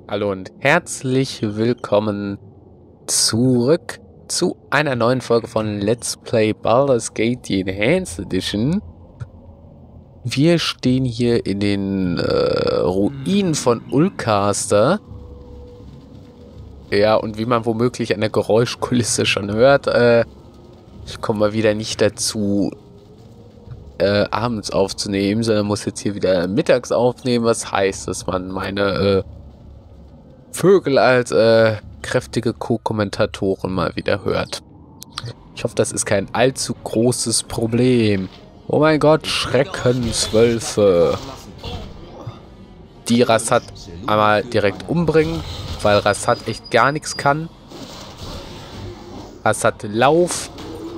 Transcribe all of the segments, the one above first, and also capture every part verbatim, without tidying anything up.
Hallo und herzlich willkommen zurück zu einer neuen Folge von Let's Play Baldur's Gate, die Enhanced Edition. Wir stehen hier in den äh, Ruinen von Ulcaster. Ja, und wie man womöglich an der Geräuschkulisse schon hört, äh, ich komme mal wieder nicht dazu, äh, abends aufzunehmen, sondern muss jetzt hier wieder mittags aufnehmen, was heißt, dass man meine äh, Vögel als äh, kräftige Co-Kommentatoren mal wieder hört. Ich hoffe, das ist kein allzu großes Problem. Oh mein Gott, Schreckenswölfe. Die Rassat einmal direkt umbringen, weil Rassat echt gar nichts kann. Rassat, lauf.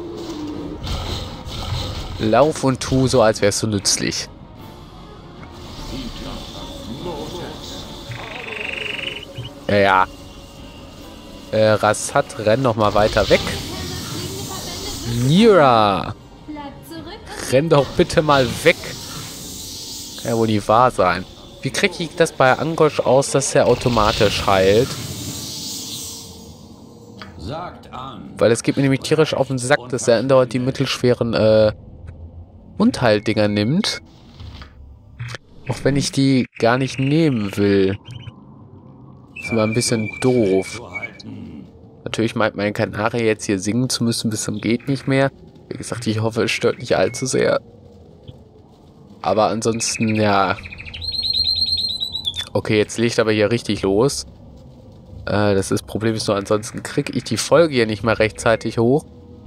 Lauf und tu so, als wärst du nützlich. Ja, ja. Äh, Rassat, renn noch mal weiter weg. Nira! Renn doch bitte mal weg. Kann ja wohl nicht wahr sein. Wie kriege ich das bei Angosch aus, dass er automatisch heilt? Sagt an. Weil es geht mir nämlich tierisch auf den Sack, dass er andauernd die mittelschweren äh, Mundheildinger nimmt. Auch wenn ich die gar nicht nehmen will. Das ist immer ein bisschen doof. Natürlich meint mein Kanarier jetzt hier singen zu müssen, bis zum geht nicht mehr. Wie gesagt, ich hoffe, es stört nicht allzu sehr. Aber ansonsten, ja. Okay, jetzt legt aber hier richtig los. Äh, das ist, Problem ist nur, ansonsten kriege ich die Folge hier nicht mehr rechtzeitig hoch.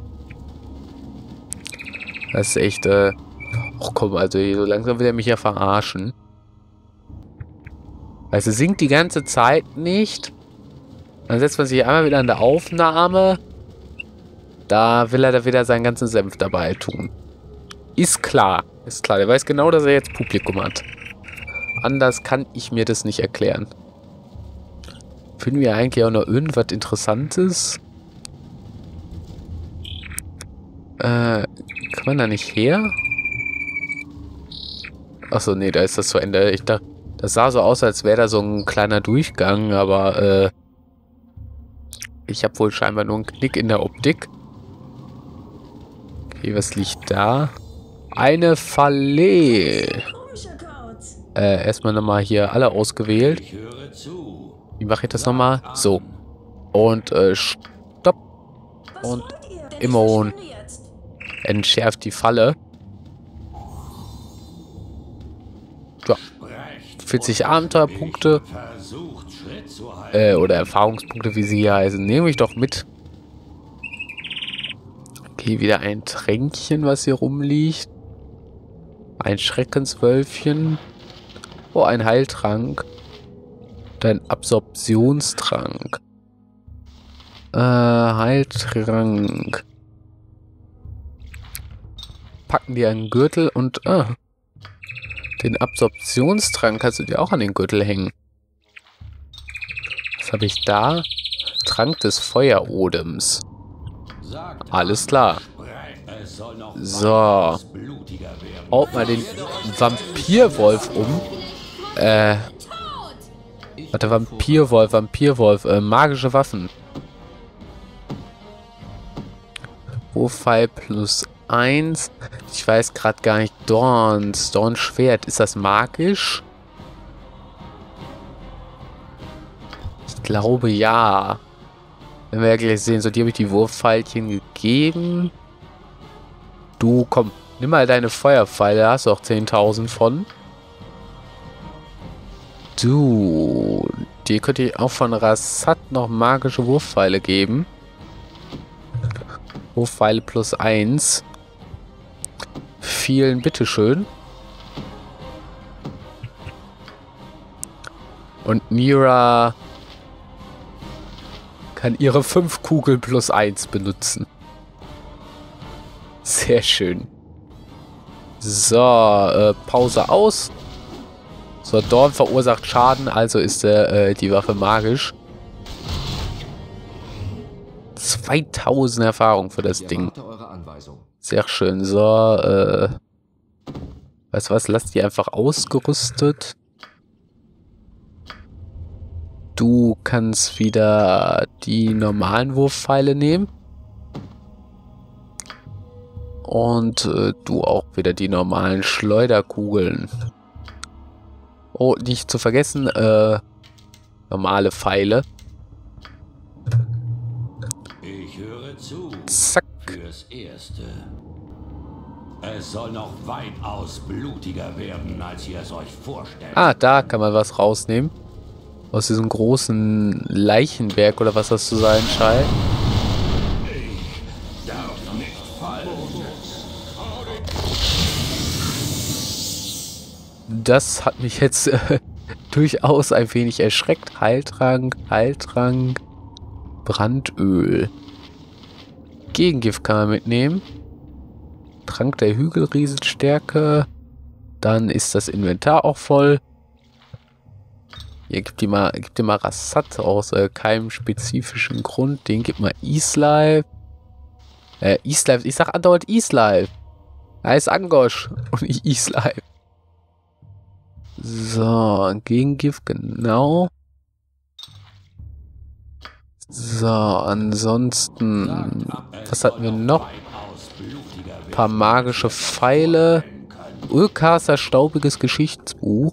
Das ist echt, äh... ach komm, also so langsam will er mich ja verarschen. Also singt die ganze Zeit nicht. Dann setzt man sich einmal wieder an der Aufnahme. Da will er da wieder seinen ganzen Senf dabei tun. Ist klar. Ist klar. Der weiß genau, dass er jetzt Publikum hat. Anders kann ich mir das nicht erklären. Finden wir eigentlich auch noch irgendwas Interessantes? Äh, kann man da nicht her? Achso, nee, da ist das zu Ende. Ich dachte, das sah so aus, als wäre da so ein kleiner Durchgang, aber äh, ich habe wohl scheinbar nur einen Knick in der Optik. Okay, was liegt da? Eine Falle. Äh, erstmal nochmal hier alle ausgewählt. Wie mache ich das nochmal? So. Und äh, stopp. Und Immon entschärft die Falle. Ja. vierzig Abenteuerpunkte. Äh, oder Erfahrungspunkte, wie sie hier heißen. Nehme ich doch mit. Okay, wieder ein Tränkchen, was hier rumliegt. Ein Schreckenswölfchen. Oh, ein Heiltrank. Und ein Absorptionstrank. Äh, Heiltrank. Packen die einen Gürtel und... Ah, den Absorptionstrank kannst du dir auch an den Gürtel hängen. Was habe ich da? Trank des Feuerodems. Alles klar. So. Haut mal den Vampirwolf um. Äh. Warte, Vampirwolf, Vampirwolf. Äh, magische Waffen. Wurffall plus eins. Ich weiß gerade gar nicht. Dorns. Dorns Schwert. Ist das magisch? Ich glaube ja. Wenn wir ja gleich sehen. So, die habe ich die Wurfpfeilchen gegeben. Du, komm. Nimm mal deine Feuerpfeile. Da hast du auch zehntausend von. Du. Dir könnte ich auch von Rassat noch magische Wurfpfeile geben. Wurfpfeile plus eins. Vielen bitteschön. Und Nira kann ihre fünf Kugeln plus eins benutzen. Sehr schön. So, äh, Pause aus. So, Dorn verursacht Schaden, also ist äh, die Waffe magisch. zweitausend Erfahrung für das Ding. Sehr schön. So, äh... weißt du was? Lass die einfach ausgerüstet. Du kannst wieder die normalen Wurfpfeile nehmen. Und äh, du auch wieder die normalen Schleuderkugeln. Oh, nicht zu vergessen, äh, normale Pfeile. Ich höre zu. Zack. Fürs Erste. Es soll noch weitaus blutiger werden, als ihr es euch vorstellt. Ah, da kann man was rausnehmen. Aus diesem großen Leichenberg oder was das zu sein scheint. Ich darf nicht fallen. Das hat mich jetzt äh, durchaus ein wenig erschreckt. Heiltrank, Heiltrank, Brandöl. Gegengift kann man mitnehmen. Trank der Hügelriesenstärke. Dann ist das Inventar auch voll. Hier gibt die mal, gibt dir mal Rassat aus äh, keinem spezifischen Grund. Den gibt mal Eastlife. Äh, Eastlife, ich sag andauernd Eastlife. Er ist Angosch und nicht Eastlife. So, Gegengift, genau. So, ansonsten, was hatten wir noch? Ein paar magische Pfeile. Ulcaster staubiges Geschichtsbuch.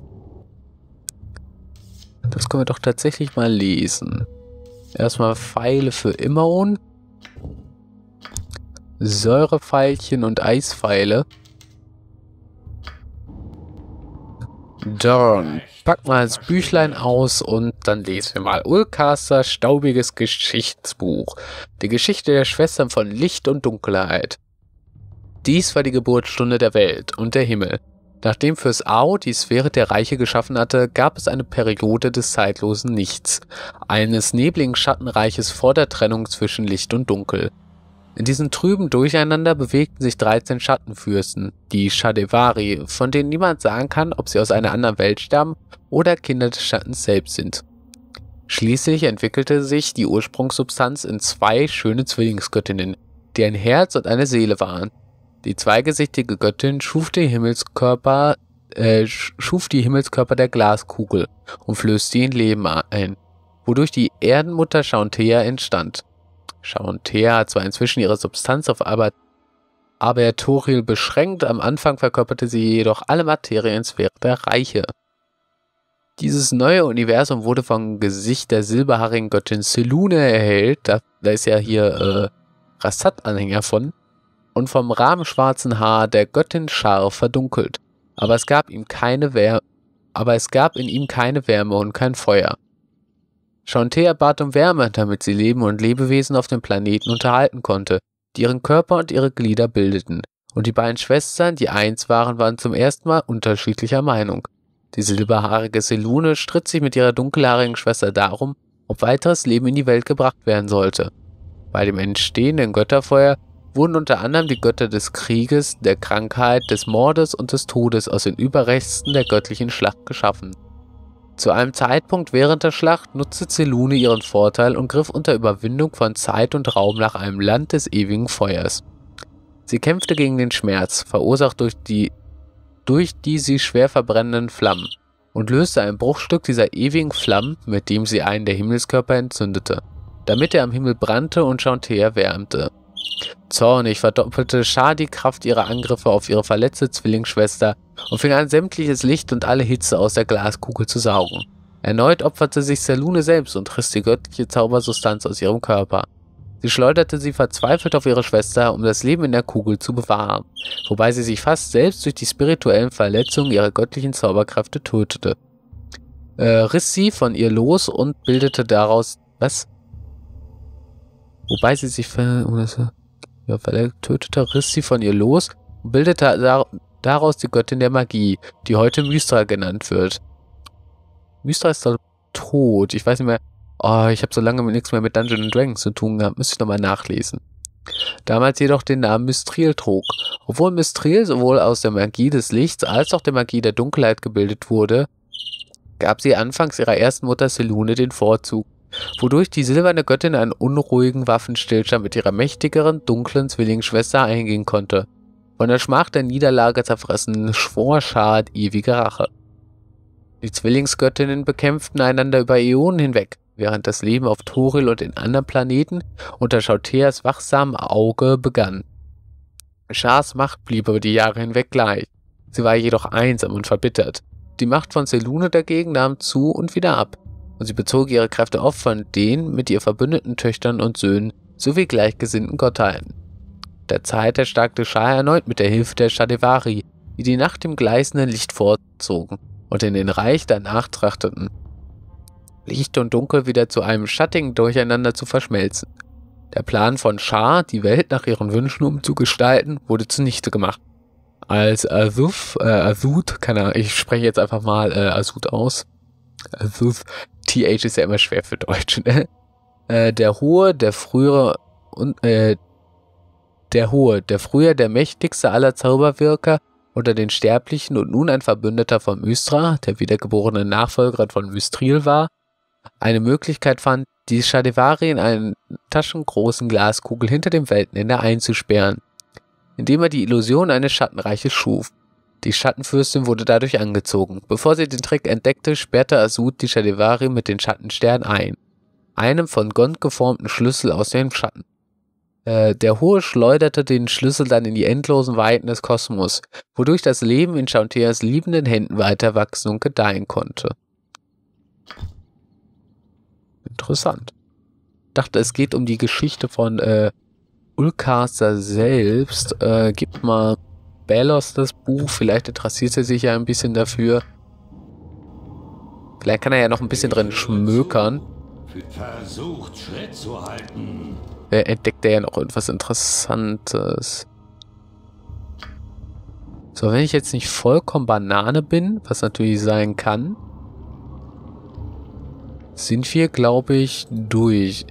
Das können wir doch tatsächlich mal lesen. Erstmal Pfeile für Immerun. Säurepfeilchen und Eispfeile. Dann packen wir das Büchlein aus und dann lesen wir mal Ulcaster staubiges Geschichtsbuch. Die Geschichte der Schwestern von Licht und Dunkelheit. Dies war die Geburtsstunde der Welt und der Himmel. Nachdem Fürst Ao die Sphäre der Reiche geschaffen hatte, gab es eine Periode des zeitlosen Nichts, eines nebligen Schattenreiches vor der Trennung zwischen Licht und Dunkel. In diesem trüben Durcheinander bewegten sich dreizehn Schattenfürsten, die Shadewari, von denen niemand sagen kann, ob sie aus einer anderen Welt stammen oder Kinder des Schattens selbst sind. Schließlich entwickelte sich die Ursprungssubstanz in zwei schöne Zwillingsgöttinnen, die ein Herz und eine Seele waren. Die zweigesichtige Göttin schuf die Himmelskörper, äh, schuf die Himmelskörper der Glaskugel und flößte ihnen Leben ein, wodurch die Erdenmutter Chauntea entstand. Chauntea hat zwar inzwischen ihre Substanz auf Abertoriel beschränkt, am Anfang verkörperte sie jedoch alle Materiensphäre der Reiche. Dieses neue Universum wurde vom Gesicht der silberhaarigen Göttin Selûne erhellt, da, da ist ja hier äh, Rassat-Anhänger von, und vom rahmenschwarzen Haar der Göttin Char verdunkelt, aber es gab ihm keine Wär- aber es gab in ihm keine Wärme und kein Feuer. Chauntea bat um Wärme, damit sie Leben und Lebewesen auf dem Planeten unterhalten konnte, die ihren Körper und ihre Glieder bildeten, und die beiden Schwestern, die eins waren, waren zum ersten Mal unterschiedlicher Meinung. Die silberhaarige Selûne stritt sich mit ihrer dunkelhaarigen Schwester darum, ob weiteres Leben in die Welt gebracht werden sollte. Bei dem entstehenden Götterfeuer wurden unter anderem die Götter des Krieges, der Krankheit, des Mordes und des Todes aus den Überresten der göttlichen Schlacht geschaffen. Zu einem Zeitpunkt während der Schlacht nutzte Selûne ihren Vorteil und griff unter Überwindung von Zeit und Raum nach einem Land des ewigen Feuers. Sie kämpfte gegen den Schmerz, verursacht durch die, durch die sie schwer verbrennenden Flammen, und löste ein Bruchstück dieser ewigen Flammen, mit dem sie einen der Himmelskörper entzündete, damit er am Himmel brannte und Chauntea wärmte. Zornig verdoppelte Char die Kraft ihrer Angriffe auf ihre verletzte Zwillingsschwester und fing an, sämtliches Licht und alle Hitze aus der Glaskugel zu saugen. Erneut opferte sich Selûne selbst und riss die göttliche Zaubersubstanz aus ihrem Körper. Sie schleuderte sie verzweifelt auf ihre Schwester, um das Leben in der Kugel zu bewahren, wobei sie sich fast selbst durch die spirituellen Verletzungen ihrer göttlichen Zauberkräfte tötete. Äh, riss sie von ihr los und bildete daraus... Was? Wobei sie sich... Ver Ja, tötete, riss sie von ihr los und bildete dar daraus die Göttin der Magie, die heute Mystra genannt wird. Mystra ist doch tot. Ich weiß nicht mehr. Oh, ich habe so lange mit nichts mehr mit Dungeons and Dragons zu tun gehabt. Müsste ich nochmal nachlesen. Damals jedoch den Namen Mystriel trug. Obwohl Mystriel sowohl aus der Magie des Lichts als auch der Magie der Dunkelheit gebildet wurde, gab sie anfangs ihrer ersten Mutter Selûne den Vorzug, wodurch die silberne Göttin einen unruhigen Waffenstillstand mit ihrer mächtigeren, dunklen Zwillingsschwester eingehen konnte. Von der Schmach der Niederlage zerfressen schwor Char ewige Rache. Die Zwillingsgöttinnen bekämpften einander über Äonen hinweg, während das Leben auf Toril und den anderen Planeten unter Chaoteas wachsamem Auge begann. Shars Macht blieb über die Jahre hinweg gleich. Sie war jedoch einsam und verbittert. Die Macht von Selûne dagegen nahm zu und wieder ab, und sie bezog ihre Kräfte oft von den mit ihr verbündeten Töchtern und Söhnen sowie gleichgesinnten Gottheiten. Der Zeit erstarkte Shar erneut mit der Hilfe der Shadowari, die die Nacht im gleißenden Licht vorzogen und in den Reich danach trachteten, Licht und Dunkel wieder zu einem schattigen Durcheinander zu verschmelzen. Der Plan von Shar, die Welt nach ihren Wünschen umzugestalten, wurde zunichte gemacht. Als Azuf, äh, Azud, keine Ahnung, ich spreche jetzt einfach mal äh, Azud aus. Azuz, T H ist ja immer schwer für Deutsch, ne? Äh, der Hohe, der frühere und, äh, der Hohe, der früher der mächtigste aller Zauberwirker unter den Sterblichen und nun ein Verbündeter von Mystra, der wiedergeborene Nachfolgerin von Mystril war, eine Möglichkeit fand, die Shadowari in einer taschengroßen Glaskugel hinter dem Weltenende einzusperren, indem er die Illusion eines Schattenreiches schuf. Die Schattenfürstin wurde dadurch angezogen. Bevor sie den Trick entdeckte, sperrte Azud die Shadowari mit den Schattensternen ein, einem von Gond geformten Schlüssel aus dem Schatten. Äh, der Hohe schleuderte den Schlüssel dann in die endlosen Weiten des Kosmos, wodurch das Leben in Chaoteas liebenden Händen weiter wachsen und gedeihen konnte. Interessant. Ich dachte, es geht um die Geschichte von äh, Ulcaster selbst. Äh, gib mal Belos das Buch, vielleicht interessiert er sich ja ein bisschen dafür. Vielleicht kann er ja noch ein bisschen drin schmökern. Versucht, Schritt zu halten. Äh, entdeckt er ja noch etwas Interessantes. So, wenn ich jetzt nicht vollkommen Banane bin, was natürlich sein kann, sind wir, glaube ich, durch.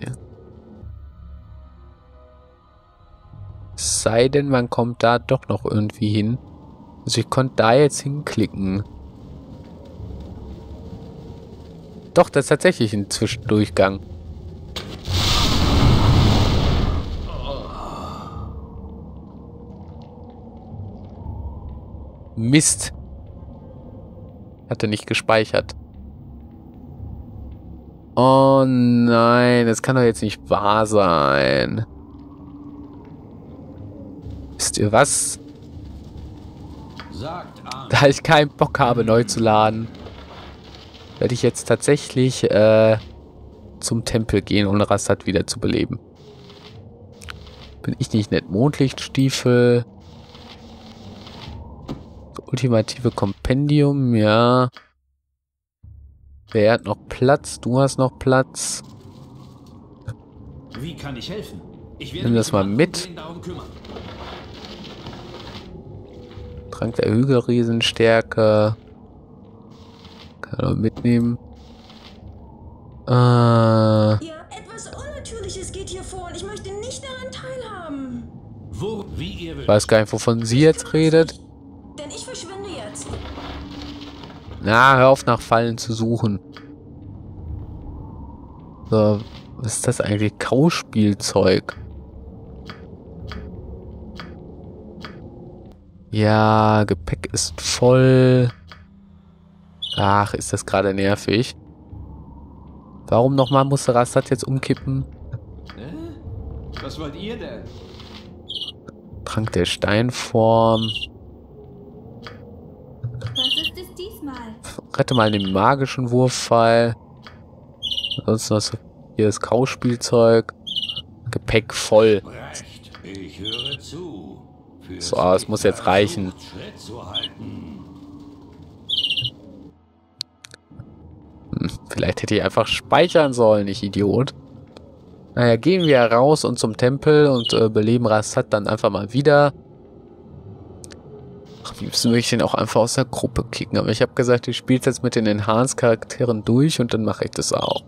Es sei denn, man kommt da doch noch irgendwie hin. Also ich konnte da jetzt hinklicken. Doch, das ist tatsächlich ein Zwischendurchgang. Mist. Hatte nicht gespeichert. Oh nein, das kann doch jetzt nicht wahr sein. Wisst ihr was? Da ich keinen Bock habe, neu zu laden, werde ich jetzt tatsächlich äh, zum Tempel gehen, um Rassat wieder zu beleben. Bin ich nicht nett? Mondlichtstiefel. Ultimative Kompendium, ja. Wer hat noch Platz? Du hast noch Platz. Wie kann ich helfen? Ich werde Nimm das mal mit. Trank der Hügelriesenstärke. Kann er mitnehmen. Äh. Ja, etwas Unnatürliches geht hier vor und ich möchte nicht daran teilhaben. Wo, wie ihr Ich weiß gar nicht, wovon sie jetzt redet. Denn ich verschwinde jetzt. Na, hör auf, nach Fallen zu suchen. So, was ist das eigentlich? Kauspielzeug. Ja, Gepäck ist voll. Ach, ist das gerade nervig. Warum nochmal musste Rassat jetzt umkippen? Äh? Was wollt ihr denn? Trank der Steinform. Was ist es diesmal? Rette mal den magischen Wurfpfeil. Ansonsten hast du hier das Kauspielzeug. Gepäck voll. Recht, ich höre zu. Für So, es muss jetzt reichen. Schritt zu halten. Hm, vielleicht hätte ich einfach speichern sollen, ich Idiot. Naja, gehen wir raus und zum Tempel und äh, beleben Rassat dann einfach mal wieder. Ach, am liebsten würde ich den auch einfach aus der Gruppe kicken. Aber ich habe gesagt, ich spiele jetzt mit den Enhanced-Charakteren durch und dann mache ich das auch.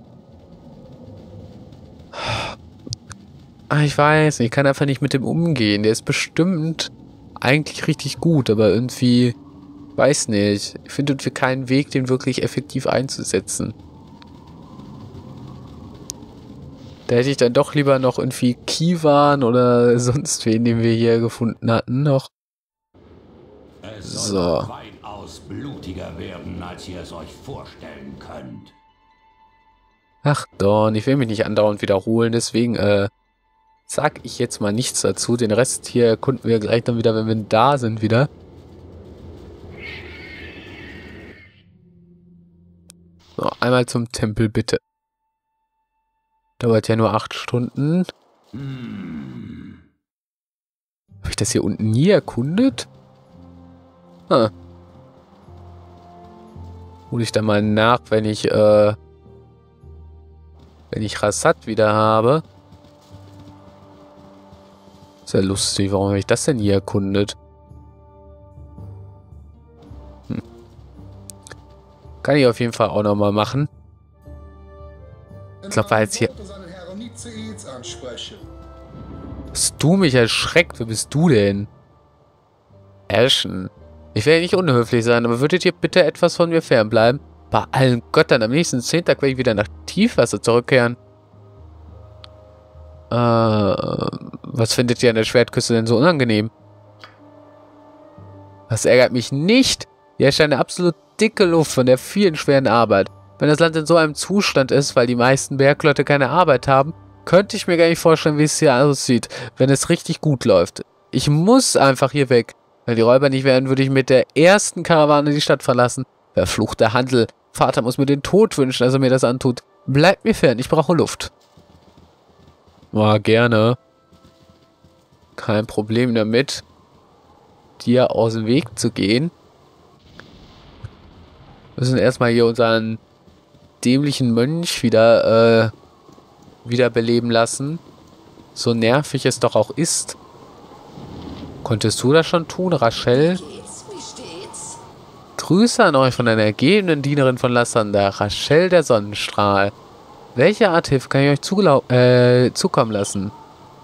Ach, ich weiß nicht, ich kann einfach nicht mit dem umgehen. Der ist bestimmt eigentlich richtig gut, aber irgendwie, weiß nicht. Ich finde irgendwie keinen Weg, den wirklich effektiv einzusetzen. Da hätte ich dann doch lieber noch irgendwie Kiwan oder sonst wen, den wir hier gefunden hatten, noch. Es soll So. noch weitaus blutiger werden, als ihr es euch vorstellen könnt. Ach Dorn, ich will mich nicht andauernd wiederholen, deswegen äh, sag ich jetzt mal nichts dazu. Den Rest hier erkunden wir gleich dann wieder, wenn wir da sind wieder. So, einmal zum Tempel, bitte. Dauert ja nur acht Stunden. Hm. Habe ich das hier unten nie erkundet? Hm. Hole ich dann mal nach, wenn ich, äh, wenn ich Rassat wieder habe. Ist ja lustig, warum habe ich das denn nie erkundet? Hm. Kann ich auf jeden Fall auch nochmal machen. Ich glaube, weil jetzt hier... Hast du mich erschreckt? Wer bist du denn? Ashen. Ich werde nicht unhöflich sein, aber würdet ihr bitte etwas von mir fernbleiben? Bei allen Göttern, am nächsten Zehntag werde ich wieder nach Tiefwasser zurückkehren. Äh, was findet ihr an der Schwertküste denn so unangenehm? Das ärgert mich nicht. Hier ist eine absolut dicke Luft von der vielen schweren Arbeit. Wenn das Land in so einem Zustand ist, weil die meisten Bergleute keine Arbeit haben, könnte ich mir gar nicht vorstellen, wie es hier aussieht, wenn es richtig gut läuft. Ich muss einfach hier weg. Wenn die Räuber nicht wären, würde ich mit der ersten Karawane die Stadt verlassen. Verfluchter Handel. Vater muss mir den Tod wünschen, als er mir das antut. Bleibt mir fern, ich brauche Luft. Ja, gerne. Kein Problem damit, dir aus dem Weg zu gehen. Wir müssen erstmal hier unseren dämlichen Mönch wieder, äh, wiederbeleben lassen. So nervig es doch auch ist. Konntest du das schon tun, Rachel? Grüße an euch von einer ergebenen Dienerin von Lassander, Rachel der Sonnenstrahl. Welche Art Hilfe kann ich euch zugelau äh, zukommen lassen?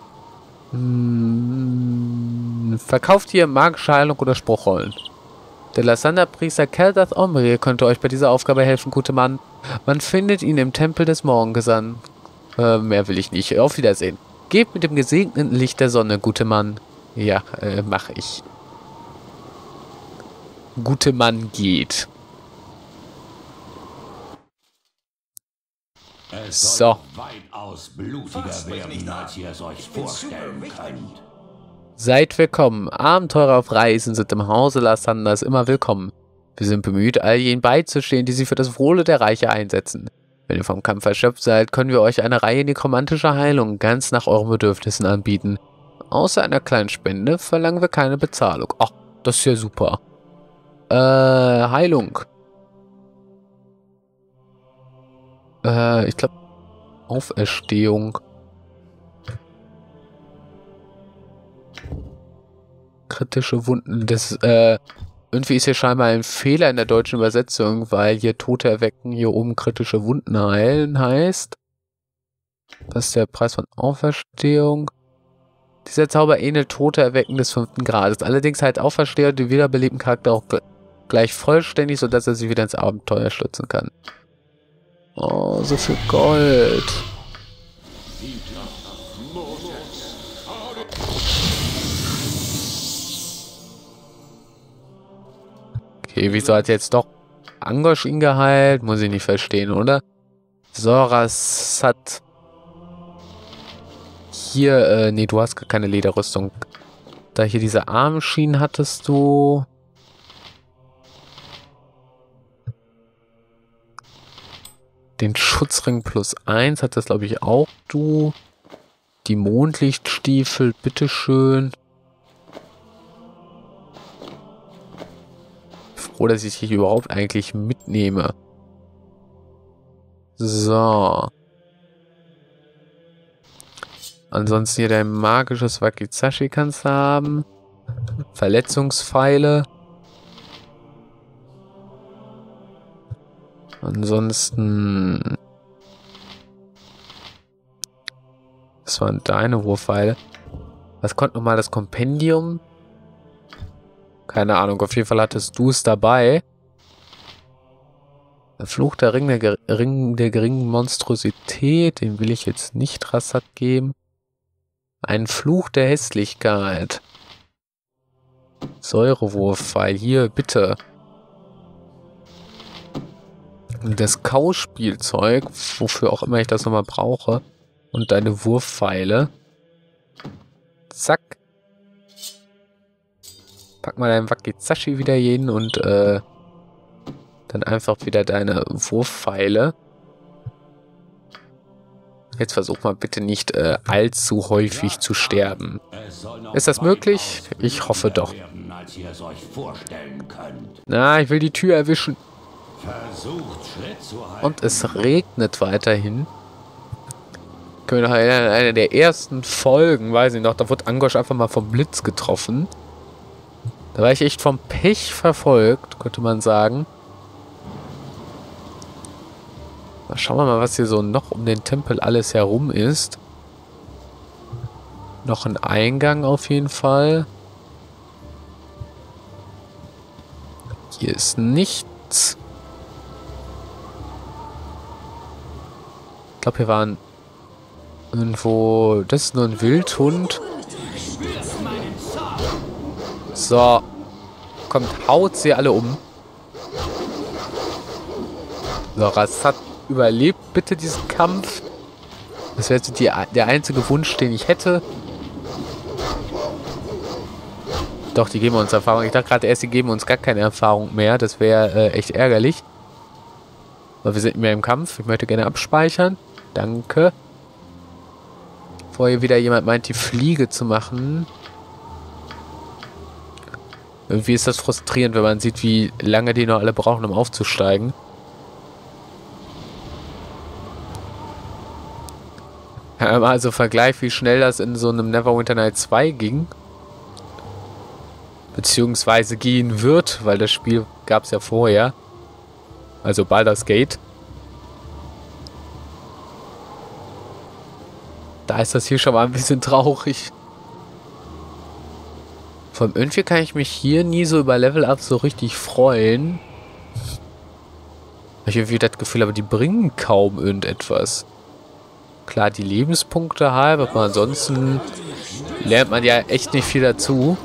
Hm, verkauft ihr magische Heilung oder Spruchrollen? Der Lassander-Priester Keldath Omri könnte euch bei dieser Aufgabe helfen, gute Mann. Man findet ihn im Tempel des Morgengesann. Äh, mehr will ich nicht. Auf Wiedersehen. Gebt mit dem gesegneten Licht der Sonne, gute Mann. Ja, äh, mach ich. Gute Mann geht. Es So. soll weitaus blutiger werden, als ihr es euch vorstellen könnt. Seid willkommen. Abenteurer auf Reisen sind im Hause Lassanders immer willkommen. Wir sind bemüht, all jenen beizustehen, die sich für das Wohle der Reiche einsetzen. Wenn ihr vom Kampf erschöpft seid, können wir euch eine Reihe nekromantischer Heilungen ganz nach euren Bedürfnissen anbieten. Außer einer kleinen Spende verlangen wir keine Bezahlung. Ach, das ist ja super. Äh, Heilung. Äh, ich glaube, Auferstehung. Kritische Wunden. Das, äh, irgendwie ist hier scheinbar ein Fehler in der deutschen Übersetzung, weil hier Tote erwecken, hier oben kritische Wunden heilen heißt. Das ist der Preis von Auferstehung. Dieser Zauber ähnelt Tote erwecken des fünften Grades. Allerdings halt Aufersteher die wiederbelebten Charakter auch gleich vollständig, sodass er sich wieder ins Abenteuer stürzen kann. Oh, so viel Gold. Okay, wieso hat jetzt doch Angosh ihn geheilt? Muss ich nicht verstehen, oder? Sorasat. Hier, äh, nee, du hast gar keine Lederrüstung. Da hier diese Armschienen hattest du. Den Schutzring plus eins hat das, glaube ich, auch du. Die Mondlichtstiefel, bitteschön. Froh, dass ich dich überhaupt eigentlich mitnehme. So. Ansonsten hier dein magisches Wakizashi kannst du haben. Verletzungspfeile. Ansonsten... Das waren deine Wurfpfeile. Was konnte nochmal das Kompendium? Keine Ahnung, auf jeden Fall hattest du es dabei. Der Fluch der Ring der, Ring der geringen Monstrosität, den will ich jetzt nicht Rassat geben. Ein Fluch der Hässlichkeit. Säurewurfpfeil, hier, bitte. das Kauspielzeug, wofür auch immer ich das nochmal brauche. Und deine Wurfpfeile. Zack. Pack mal dein Wakizashi wieder hin und äh, dann einfach wieder deine Wurfpfeile. Jetzt versuch mal bitte nicht äh, allzu häufig zu sterben. Ist das möglich? Ich hoffe doch. Na, ich will die Tür erwischen. Und es regnet weiterhin. Können wir noch erinnern, in einer der ersten Folgen, weiß ich noch, da wurde Angosh einfach mal vom Blitz getroffen. Da war ich echt vom Pech verfolgt, könnte man sagen. Schauen wir mal, was hier so noch um den Tempel alles herum ist. Noch ein Eingang auf jeden Fall. Hier ist nichts. Ich glaube, hier waren irgendwo... Das ist nur ein Wildhund. So. Kommt, haut sie alle um. So, Rassat überlebt bitte diesen Kampf. Das wäre jetzt die, der einzige Wunsch, den ich hätte. Doch, die geben uns Erfahrung. Ich dachte gerade erst, die geben uns gar keine Erfahrung mehr. Das wäre äh, echt ärgerlich. Aber wir sind nicht mehr im Kampf. Ich möchte gerne abspeichern. Danke. Bevor hier wieder jemand meint, die Fliege zu machen. Irgendwie ist das frustrierend, wenn man sieht, wie lange die noch alle brauchen, um aufzusteigen. Also Vergleich, wie schnell das in so einem Neverwinter Night zwei ging. Beziehungsweise gehen wird, weil das Spiel gab es ja vorher. Also Baldur's Gate. Da ist das hier schon mal ein bisschen traurig. Von irgendwie kann ich mich hier nie so über Level-Up so richtig freuen. Ich habe irgendwie das Gefühl, aber die bringen kaum irgendetwas. Klar, die Lebenspunkte halb, aber ansonsten lernt man ja echt nicht viel dazu.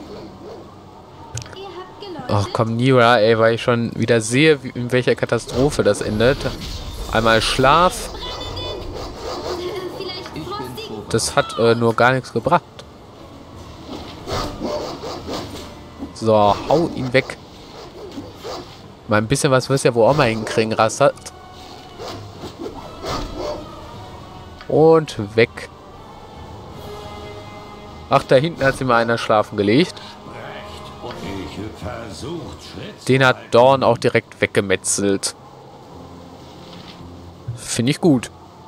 Ach komm, Nira, ey, weil ich schon wieder sehe, wie, in welcher Katastrophe das endet. Einmal Schlaf. Das hat äh, nur gar nichts gebracht. So, hau ihn weg. Mal ein bisschen was wirst du ja wohl auch mal hinkriegen, Rassat. Und weg. Ach, da hinten hat sie mal einer schlafen gelegt. Den hat Dorn auch direkt weggemetzelt. Finde ich gut.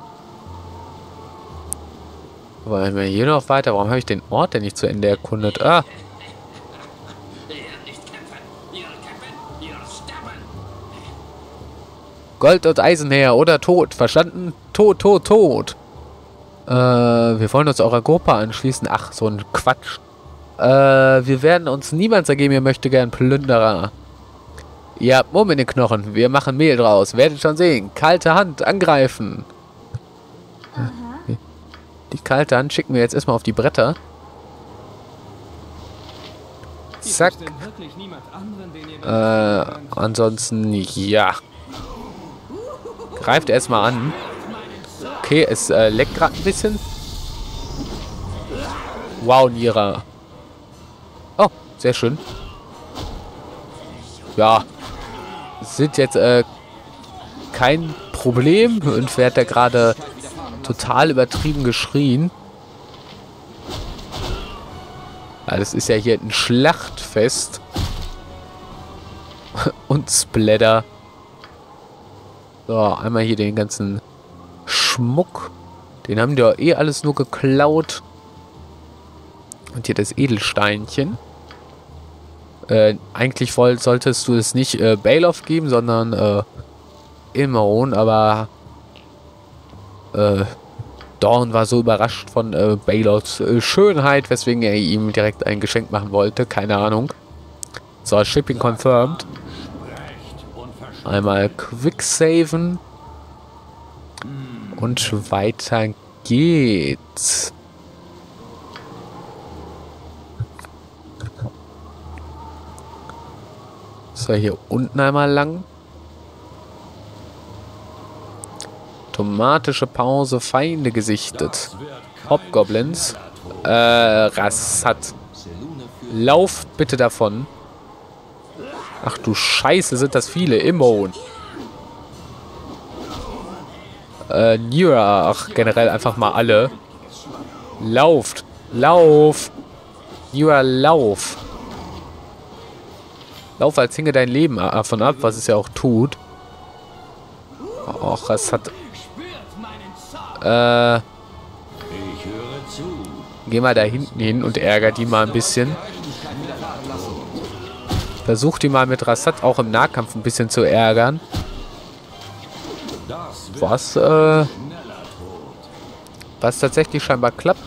Wollen wir hier noch weiter? Warum habe ich den Ort denn nicht zu Ende erkundet? Ah. Gold und Eisen her oder Tod. Verstanden? Tod, Tod, Tod. Äh, wir wollen uns eurer Gruppe anschließen. Ach, so ein Quatsch. Äh, wir werden uns niemals ergeben, ihr möchte gern Plünderer. Ihr habt Mumm in den Knochen. Wir machen Mehl draus. Werdet schon sehen. Kalte Hand, angreifen. Aha. Die kalte Hand schicken wir jetzt erstmal auf die Bretter. Zack. Äh, ansonsten, ja. Greift erstmal an. Okay, es äh, leckt gerade ein bisschen. Wow, Nira. Oh, sehr schön. Ja. Sind jetzt äh, kein Problem. Und wer hat da gerade total übertrieben geschrien? Ja, das ist ja hier ein Schlachtfest. Und Splatter. So, einmal hier den ganzen Schmuck. Den haben die ja eh alles nur geklaut. Und hier das Edelsteinchen. Äh, eigentlich wollt, solltest du es nicht äh, Baloth geben, sondern äh, Imron, aber äh, Dorn war so überrascht von äh, Baloths äh, Schönheit, weswegen er ihm direkt ein Geschenk machen wollte. Keine Ahnung. So, Shipping confirmed. Einmal Quicksaven. Und weiter geht's. So, hier unten einmal lang. Automatische Pause, Feinde gesichtet. Hobgoblins. Äh, Rassat. Lauf bitte davon. Ach du Scheiße, sind das viele. Immon. Äh, Nira. Ach, generell einfach mal alle. Lauft. Lauf. Nira, lauf. Lauf, als hinge dein Leben davon ab, was es ja auch tut. Och, es hat... Äh... Geh mal da hinten hin und ärger die mal ein bisschen. Versuch die mal mit Rassat auch im Nahkampf ein bisschen zu ärgern. Was, äh... Was tatsächlich scheinbar klappt.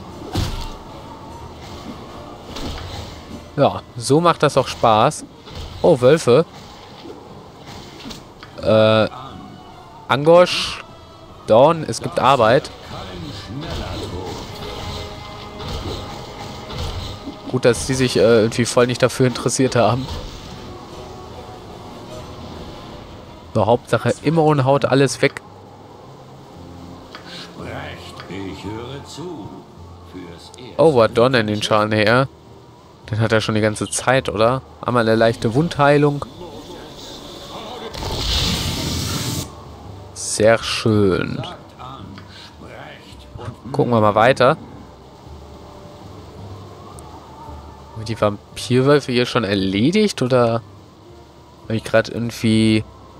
Ja, so macht das auch Spaß. Oh, Wölfe. Äh... Angosch. Dawn, es gibt Arbeit. Gut, dass die sich äh, irgendwie voll nicht dafür interessiert haben. So, Hauptsache Immon haut alles weg. Oh, wo hat Dawn denn den Schaden her? Den hat er schon die ganze Zeit, oder? Einmal eine leichte Wundheilung. Sehr schön. Gucken wir mal weiter. Haben wir die Vampirwölfe hier schon erledigt? Oder habe ich gerade irgendwie...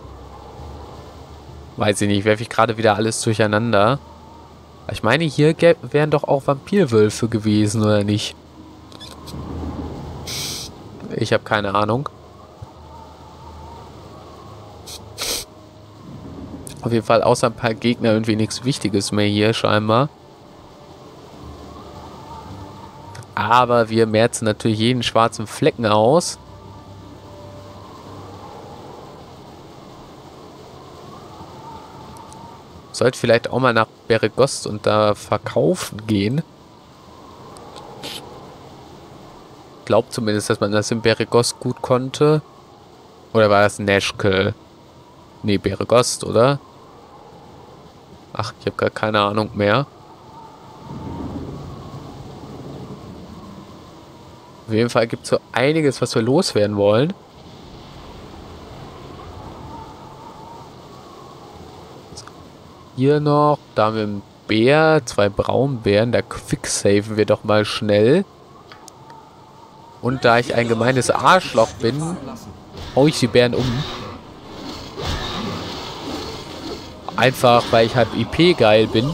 Weiß ich nicht, werfe ich gerade wieder alles durcheinander. Ich meine, hier wären doch auch Vampirwölfe gewesen, oder nicht? Ich habe keine Ahnung. Auf jeden Fall außer ein paar Gegner irgendwie nichts Wichtiges mehr hier scheinbar. Aber wir merzen natürlich jeden schwarzen Flecken aus. Sollte vielleicht auch mal nach Beregost und da verkaufen gehen. Ich glaube zumindest, dass man das in Beregost gut konnte. Oder war das Nashkel? Nee, Beregost, oder? Ach, ich habe gar keine Ahnung mehr. Auf jeden Fall gibt es so einiges, was wir loswerden wollen. Hier noch, da haben wir einen Bär, zwei Braunbären, da quicksaven wir doch mal schnell. Und da ich ein gemeines Arschloch bin, hau ich die Bären um. Einfach, weil ich halt I P geil bin.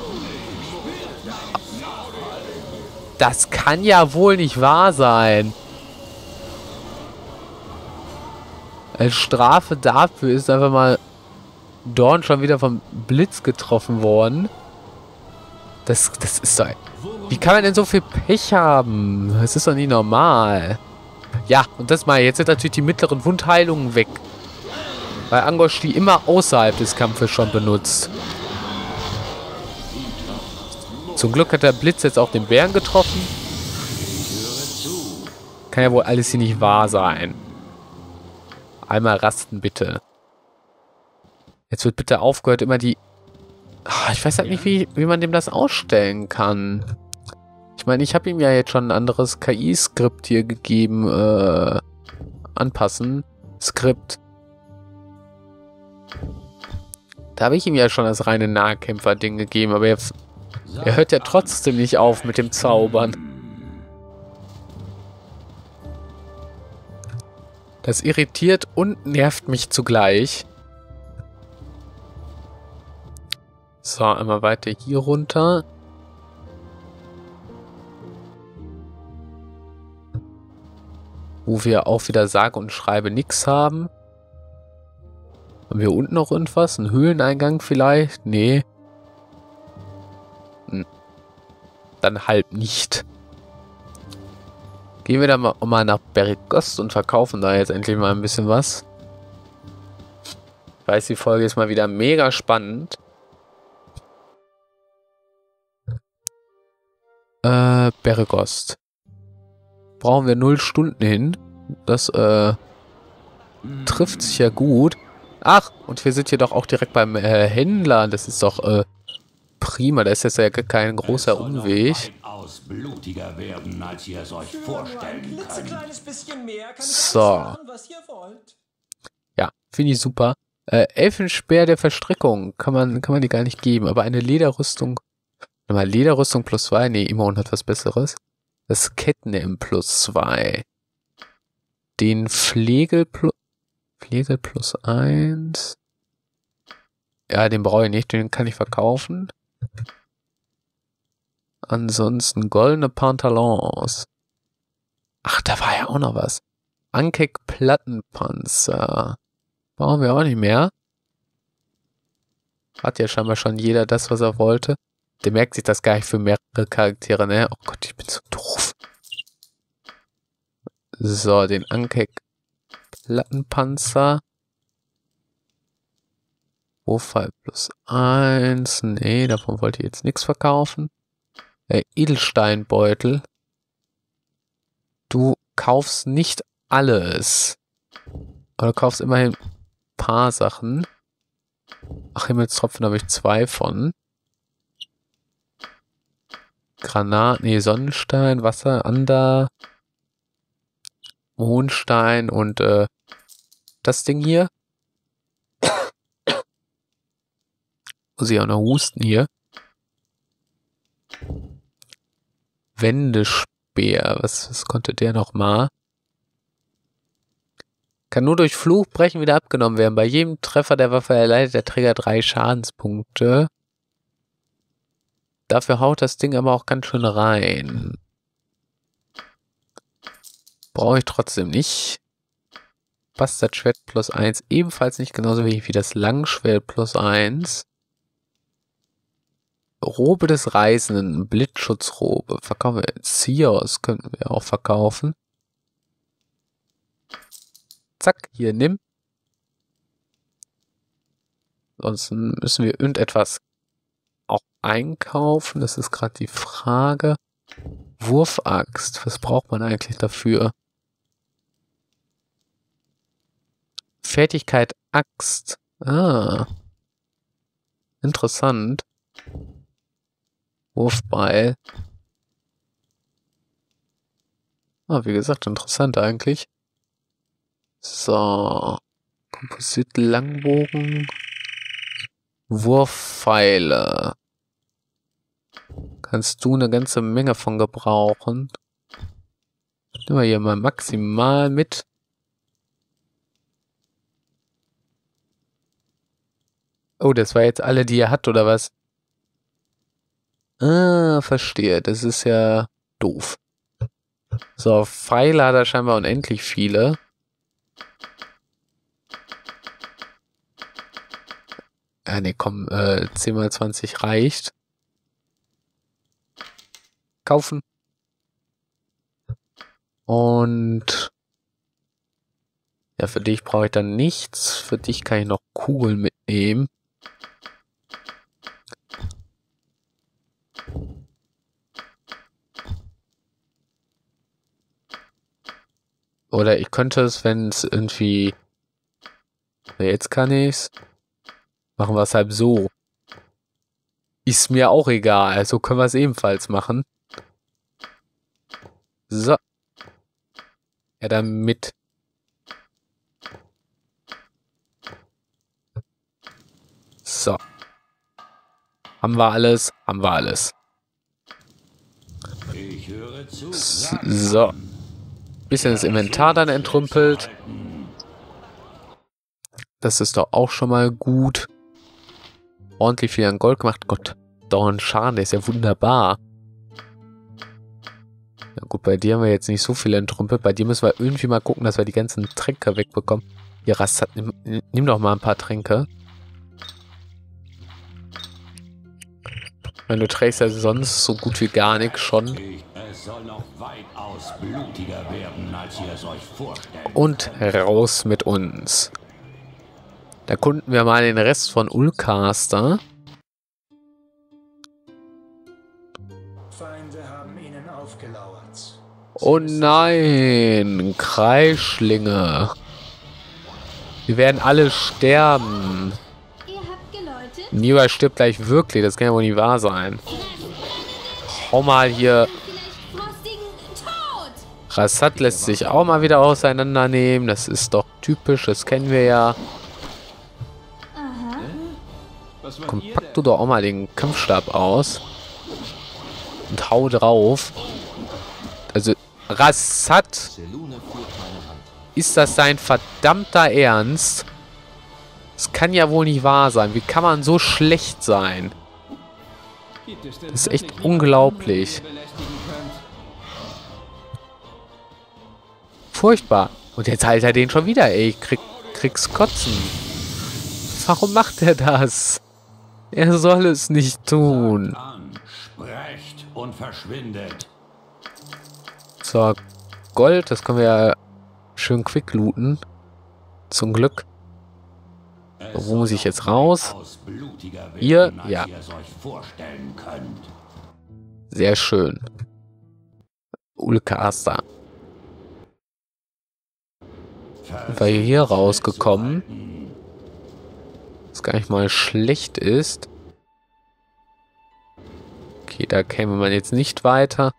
Das kann ja wohl nicht wahr sein. Als Strafe dafür ist einfach mal Dawn schon wieder vom Blitz getroffen worden. Das, das ist doch... Wie kann man denn so viel Pech haben? Das ist doch nicht normal. Ja, und das mal. Jetzt sind natürlich die mittleren Wundheilungen weg. Weil Angosch die immer außerhalb des Kampfes schon benutzt. Zum Glück hat der Blitz jetzt auch den Bären getroffen. Kann ja wohl alles hier nicht wahr sein. Einmal rasten, bitte. Jetzt wird bitte aufgehört, immer die... Ach, ich weiß halt nicht, wie, wie man dem das ausstellen kann. Ich meine, ich habe ihm ja jetzt schon ein anderes K I-Skript hier gegeben. Äh, anpassen. Skript. Da habe ich ihm ja schon das reine Nahkämpfer-Ding gegeben, aber er, er hört ja trotzdem nicht auf mit dem Zaubern. Das irritiert und nervt mich zugleich. So, einmal weiter hier runter. Wo wir auch wieder sage und schreibe nichts haben. Haben wir unten noch irgendwas? Ein Höhleneingang vielleicht? Nee. Hm. Dann halt nicht. Gehen wir dann mal, mal nach Beregost und verkaufen da jetzt endlich mal ein bisschen was. Ich weiß, die Folge ist mal wieder mega spannend. Äh, Beregost. Brauchen wir null Stunden hin. Das, äh, trifft sich ja gut. Ach, und wir sind hier doch auch direkt beim äh, Händler. Das ist doch äh, prima. Da ist jetzt ja kein großer Umweg. Weitaus blutiger werden, als ihr es euch vorstellen könnt. Bisschen mehr kann So. machen, was ihr wollt. Ja, finde ich super. Äh, Elfenspeer der Verstrickung. Kann man, kann man die gar nicht geben. Aber eine Lederrüstung. Mal Lederrüstung plus zwei. Nee, Immerhin hat was Besseres. Das Kettenhemd plus zwei. Den Flegel plus... Flegel plus eins. Ja, den brauche ich nicht. Den kann ich verkaufen. Ansonsten goldene Pantalons. Ach, da war ja auch noch was. Ankeck Plattenpanzer. Brauchen wir auch nicht mehr. Hat ja scheinbar schon jeder das, was er wollte. Der merkt sich das gar nicht für mehrere Charaktere, ne? Oh Gott, ich bin so doof. So, den Ankeck Plattenpanzer. Wurffall plus eins. Nee, davon wollte ich jetzt nichts verkaufen. Äh, Edelsteinbeutel. Du kaufst nicht alles. Aber du kaufst immerhin ein paar Sachen. Ach, Himmelstropfen habe ich zwei von. Granat, nee, Sonnenstein, Wasser, Ander, Mondstein und äh, das Ding hier. Muss ich auch noch husten hier. Wendespeer, was, was konnte der noch mal? Kann nur durch Fluchbrechen wieder abgenommen werden. Bei jedem Treffer der Waffe erleidet der Träger drei Schadenspunkte. Dafür haut das Ding aber auch ganz schön rein. Brauche ich trotzdem nicht. Bastardschwert plus eins. Ebenfalls nicht genauso wenig wie das Langschwert plus eins. Robe des Reisenden. Blitzschutzrobe. Verkaufen wir. Zios könnten wir auch verkaufen. Zack, hier, nimm. Sonst müssen wir irgendetwas auch einkaufen. Das ist gerade die Frage. Wurfaxt. Was braucht man eigentlich dafür? Fertigkeit Axt. Ah. Interessant. Wurfbeil. Ah, wie gesagt, interessant eigentlich. So. Komposit Langbogen. Wurfpfeile. Kannst du eine ganze Menge von gebrauchen. Nehmen wir hier mal maximal mit. Oh, das war jetzt alle, die er hat, oder was? Ah, verstehe. Das ist ja doof. So, Pfeile hat er scheinbar unendlich viele. Ja, ne, komm, äh, zehn mal zwanzig reicht. Kaufen. Und ja, für dich brauche ich dann nichts. Für dich kann ich noch Kugeln mitnehmen. Oder ich könnte es, wenn es irgendwie... Jetzt kann ich's. Machen wir es halt so. Ist mir auch egal. Also können wir es ebenfalls machen. So. Ja, dann mit. So. Haben wir alles? Haben wir alles. Ich höre zu. So. Bisschen das Inventar dann entrümpelt. Das ist doch auch schon mal gut. Ordentlich viel an Gold gemacht. Gott, Dornschaden, der ist ja wunderbar. Na gut, bei dir haben wir jetzt nicht so viel entrümpelt. Bei dir müssen wir irgendwie mal gucken, dass wir die ganzen Tränke wegbekommen. Hier, Rastat, nimm, nimm doch mal ein paar Tränke. Wenn du trägst ja sonst so gut wie gar nichts schon. Es soll noch weitaus blutiger werden, als ihr es euch vorstellt. Und raus mit uns. Da erkunden wir mal den Rest von Ulcaster. Feinde haben ihnen aufgelauert. Oh nein, Kreischlinge. Wir werden alle sterben. Ihr habt geläutet? Nira stirbt gleich wirklich. Das kann ja wohl nicht wahr sein. Hau mal hier. Vielleicht frostigen Tod! Rassat lässt sich auch mal wieder auseinandernehmen. Das ist doch typisch. Das kennen wir ja. Aha. Was wollt Komm, ihr pack denn? du doch auch mal den Kampfstab aus. Und hau drauf. Also, Rassat. Selûne führt meine Hand. Ist das sein verdammter Ernst? Das kann ja wohl nicht wahr sein. Wie kann man so schlecht sein? Gibt es denn Das ist echt wirklich niemanden, unglaublich. den ihr belästigen könnt? Furchtbar. Und jetzt heilt er den schon wieder, ey. Ich krieg, krieg's kotzen. Warum macht er das? Er soll es nicht tun. An, sprecht und verschwindet. So, Gold, das können wir ja schön quick looten. Zum Glück. Es Wo muss soll ich jetzt noch raus? weitaus blutiger werden, Hier? als Ja. ihr es euch vorstellen könnt. Sehr schön. Ulcaster. Sind wir hier rausgekommen? Was gar nicht mal schlecht ist. Okay, da käme man jetzt nicht weiter.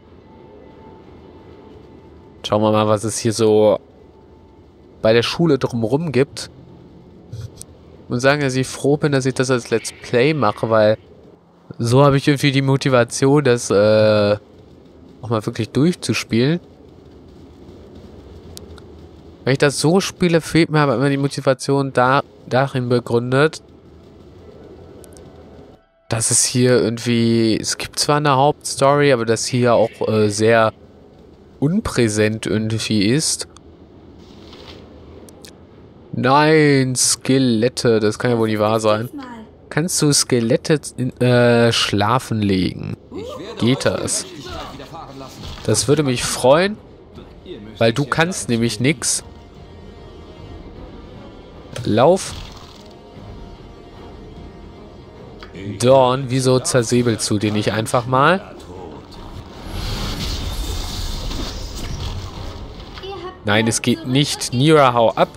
Schauen wir mal, was es hier so bei der Schule drumherum gibt. Ich muss sagen, dass ich froh bin, dass ich das als Let's Play mache, weil so habe ich irgendwie die Motivation, das äh, auch mal wirklich durchzuspielen. Wenn ich das so spiele, fehlt mir aber immer die Motivation da, darin begründet, dass es hier irgendwie, es gibt zwar eine Hauptstory, aber das hier auch äh, sehr unpräsent irgendwie ist. Nein, Skelette, das kann ja wohl nicht wahr sein. Mal. Kannst du Skelette in, äh, schlafen legen? Ich werde Geht euch das? Gerechtigkeit widerfahren lassen. Das würde mich freuen, Ihr müsst weil es du ja kannst sagen. nämlich nix. Lauf. Dorn, wieso zersäbelst du den nicht einfach mal? Ihr habt Nein, es geht nicht. Nira, hau ab.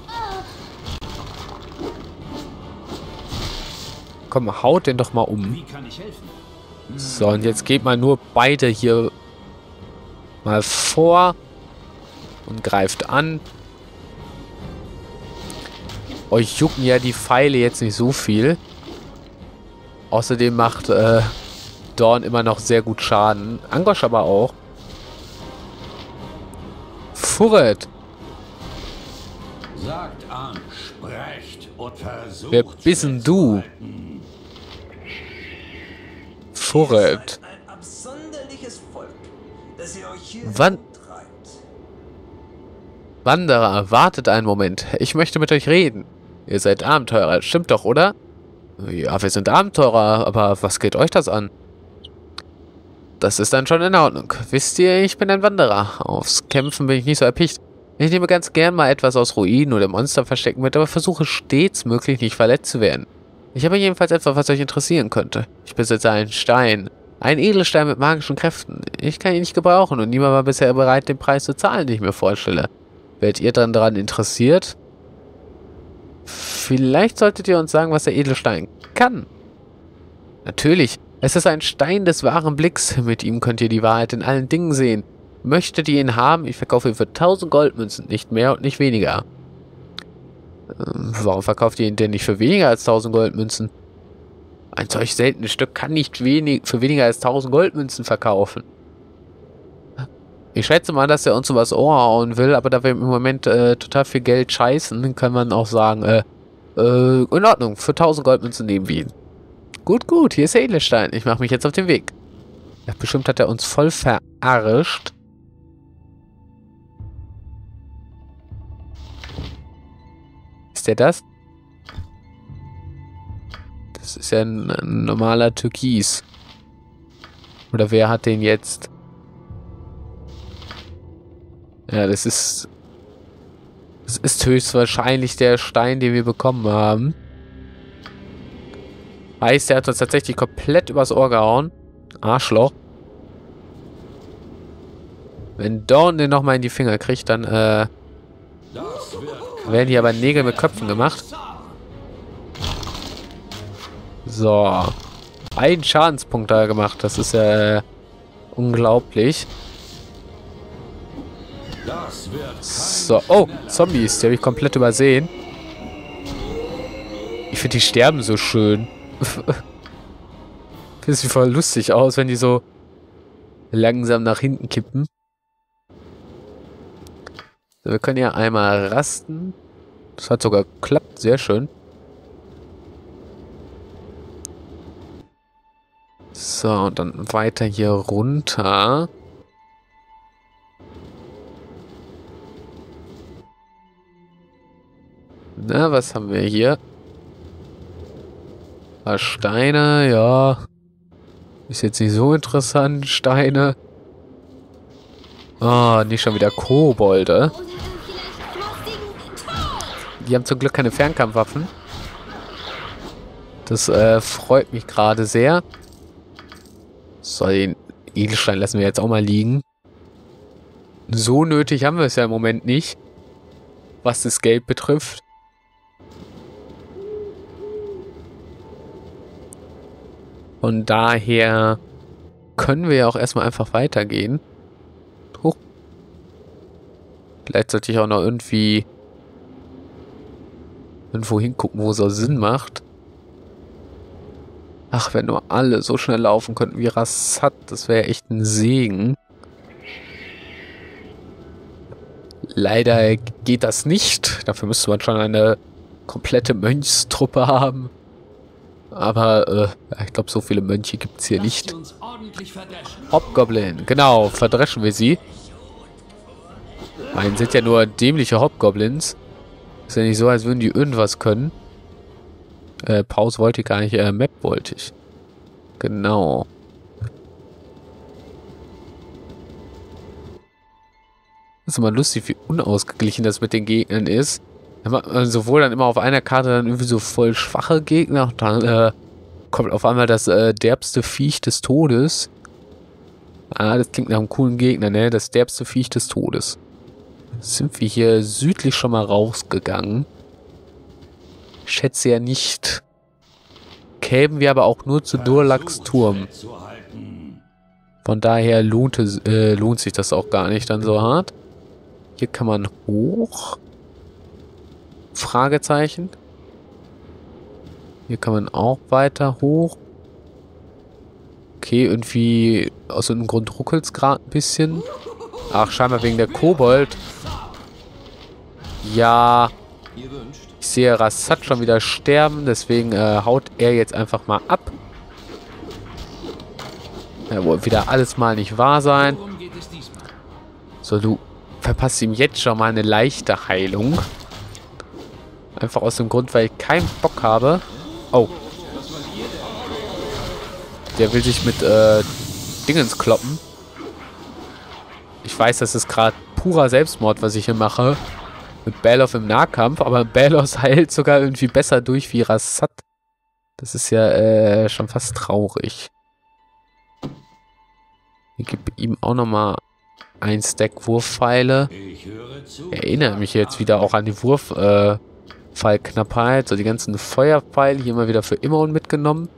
Komm, haut den doch mal um. Wie kann ich helfen? So, und jetzt geht mal nur beide hier mal vor und greift an. Euch jucken ja die Pfeile jetzt nicht so viel. Außerdem macht äh, Dorn immer noch sehr gut Schaden. Angosch aber auch. Furret. Sagt an, sprecht und versucht. Wer bist denn du? Furret. Ein absonderliches Volk, das ihr euch hier Wann- treibt. Wanderer, wartet einen Moment. Ich möchte mit euch reden. Ihr seid Abenteurer, stimmt doch, oder? Ja, wir sind Abenteurer, aber was geht euch das an? Das ist dann schon in Ordnung. Wisst ihr, ich bin ein Wanderer. Aufs Kämpfen bin ich nicht so erpicht. Ich nehme ganz gern mal etwas aus Ruinen oder Monsterverstecken mit, aber versuche stets möglich nicht verletzt zu werden. Ich habe jedenfalls etwas, was euch interessieren könnte. Ich besitze einen Stein. Ein Edelstein mit magischen Kräften. Ich kann ihn nicht gebrauchen und niemand war bisher bereit, den Preis zu zahlen, den ich mir vorstelle. Werdet ihr dann daran interessiert? Vielleicht solltet ihr uns sagen, was der Edelstein kann. Natürlich. Es ist ein Stein des wahren Blicks. Mit ihm könnt ihr die Wahrheit in allen Dingen sehen. Möchtet ihr ihn haben? Ich verkaufe ihn für tausend Goldmünzen. Nicht mehr und nicht weniger. Ähm, warum verkauft ihr ihn denn nicht für weniger als tausend Goldmünzen? Ein solch seltenes Stück kann nicht wenig, für weniger als tausend Goldmünzen verkaufen. Ich schätze mal, dass er uns übers Ohr hauen will, aber da wir im Moment äh, total viel Geld scheißen, kann man auch sagen, äh, äh, in Ordnung, für tausend Goldmünzen nehmen wir ihn. Gut, gut, hier ist der Edelstein. Ich mache mich jetzt auf den Weg. Ja, bestimmt hat er uns voll verarscht. Ist der das? Das ist ja ein, ein normaler Türkis. Oder wer hat den jetzt? Ja, das ist... Das ist höchstwahrscheinlich der Stein, den wir bekommen haben. Heißt, der hat uns tatsächlich komplett übers Ohr gehauen. Arschloch. Wenn Dorn den nochmal in die Finger kriegt, dann, äh... Das wird Da werden hier aber Nägel mit Köpfen gemacht. So. Ein Schadenspunkt da gemacht. Das ist äh, unglaublich. Das wird So. Oh, Zombies. Die habe ich komplett übersehen. Ich finde, die sterben so schön. Das sieht voll lustig aus, wenn die so langsam nach hinten kippen. So, wir können ja einmal rasten. Das hat sogar geklappt. Sehr schön. So, und dann weiter hier runter. Na, was haben wir hier? Ein paar Steine, ja. Ist jetzt nicht so interessant, Steine. Oh, nicht schon wieder Kobolde. Oder äh, vielleicht frostigen Tod. Die haben zum Glück keine Fernkampfwaffen. Das äh, freut mich gerade sehr. So, den Edelstein lassen wir jetzt auch mal liegen. So nötig haben wir es ja im Moment nicht, was das Geld betrifft. Von daher können wir ja auch erstmal einfach weitergehen. Hoch. Vielleicht sollte ich auch noch irgendwie irgendwo hingucken, wo es auch Sinn macht. Ach, wenn nur alle so schnell laufen könnten wie Rassat, das wäre echt ein Segen. Leider geht das nicht. Dafür müsste man schon eine komplette Mönchstruppe haben. Aber äh, ich glaube, so viele Mönche gibt es hier nicht. Hobgoblin, genau, verdreschen wir sie. Nein, sind ja nur dämliche Hobgoblins. Ist ja nicht so, als würden die irgendwas können. Äh, Pause wollte ich gar nicht, äh, Map wollte ich. Genau. Das ist immer lustig, wie unausgeglichen das mit den Gegnern ist. Sowohl dann immer auf einer Karte dann irgendwie so voll schwache Gegner, und dann äh, kommt auf einmal das äh, derbste Viech des Todes. Ah, das klingt nach einem coolen Gegner, ne? Das derbste Viech des Todes. Sind wir hier südlich schon mal rausgegangen? Ich schätze ja nicht. Kämen wir aber auch nur zu Durlax Turm. Von daher lohnt, es, äh, lohnt sich das auch gar nicht dann so hart. Hier kann man hoch. Fragezeichen. Hier kann man auch weiter hoch. Okay, irgendwie aus irgendeinem Grund ruckelt es gerade ein bisschen. Ach, scheinbar wegen der Kobold. Ja. Ich sehe Rassat schon wieder sterben, deswegen äh, haut er jetzt einfach mal ab. Ja, wohl wieder alles mal nicht wahr sein. So, du verpasst ihm jetzt schon mal eine leichte Heilung. Einfach aus dem Grund, weil ich keinen Bock habe. Oh. Der will sich mit äh, Dingens kloppen. Ich weiß, das ist gerade purer Selbstmord, was ich hier mache. Mit Baloth im Nahkampf, aber Baloth heilt sogar irgendwie besser durch wie Rassat. Das ist ja äh, schon fast traurig. Ich gebe ihm auch nochmal ein Stack Wurfpfeile. Ich erinnere mich jetzt wieder auch an die Wurfpfeilknappheit. Äh, so die ganzen Feuerpfeile hier mal wieder für immer und mitgenommen.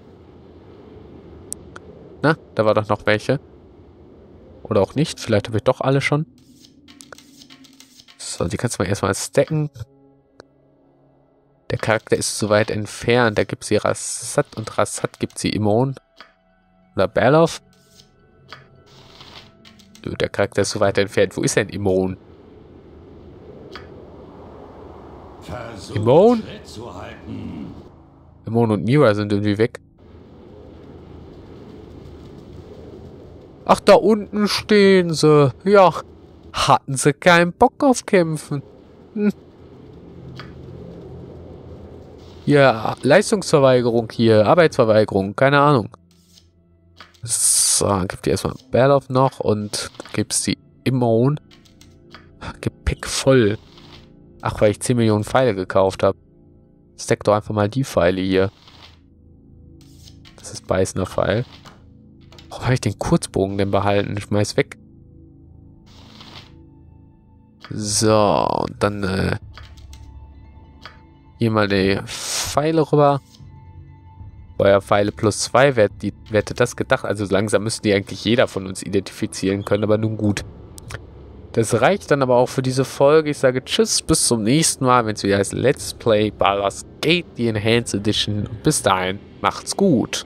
Na, da war doch noch welche. Oder auch nicht. Vielleicht habe ich doch alle schon. So, die kannst du mal erstmal stacken. Der Charakter ist zu weit entfernt. Da gibt sie Rassat und Rassat gibt sie Imon. Oder Baloth. Der Charakter ist so weit entfernt. Wo ist denn Imon? Imon? Imon und Mira sind irgendwie weg. Ach, da unten stehen sie. Ja, hatten sie keinen Bock auf Kämpfen. Hm. Ja, Leistungsverweigerung hier. Arbeitsverweigerung. Keine Ahnung. So, gibt die erstmal Baloth noch und gibt's die Imon. Gepäck voll. Ach, weil ich zehn Millionen Pfeile gekauft habe. Stack doch einfach mal die Pfeile hier. Das ist beißender Pfeil. Warum habe ich den Kurzbogen denn behalten? Ich schmeiß weg. So, und dann äh, Hier mal die Pfeile rüber. Feuerpfeile plus zwei, wer, die, wer hätte das gedacht? Also langsam müsste die eigentlich jeder von uns identifizieren können, aber nun gut. Das reicht dann aber auch für diese Folge. Ich sage tschüss, bis zum nächsten Mal, wenn es wieder heißt Let's Play Baldur's Gate, die Enhanced Edition. Bis dahin, macht's gut.